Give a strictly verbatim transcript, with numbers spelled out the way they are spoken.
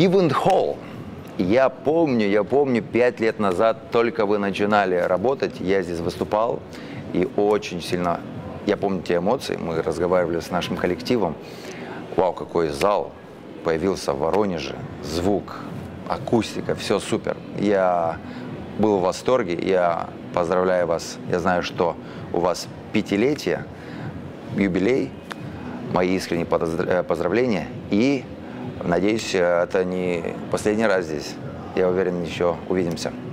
Гивенд Холл. Я помню, я помню, пять лет назад только вы начинали работать, я здесь выступал, и очень сильно, я помню те эмоции, мы разговаривали с нашим коллективом. Вау, какой зал появился в Воронеже, звук, акустика, все супер. Я был в восторге, я поздравляю вас, я знаю, что у вас пятилетие, юбилей, мои искренние поздравления, и надеюсь, это не последний раз здесь. Я уверен, еще увидимся.